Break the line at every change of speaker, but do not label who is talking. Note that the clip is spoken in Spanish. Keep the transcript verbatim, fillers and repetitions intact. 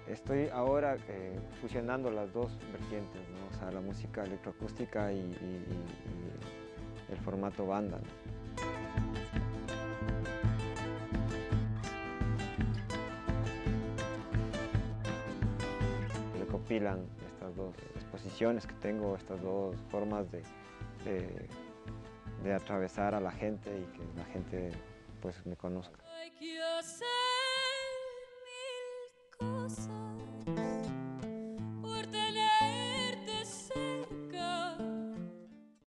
Estoy ahora eh, fusionando las dos vertientes, ¿no? O sea, la música electroacústica y, y- y- y el formato banda, ¿no? Recopilan estas dos exposiciones que tengo, estas dos formas de, de- de atravesar a la gente y que la gente pues me conozca.
Like you say.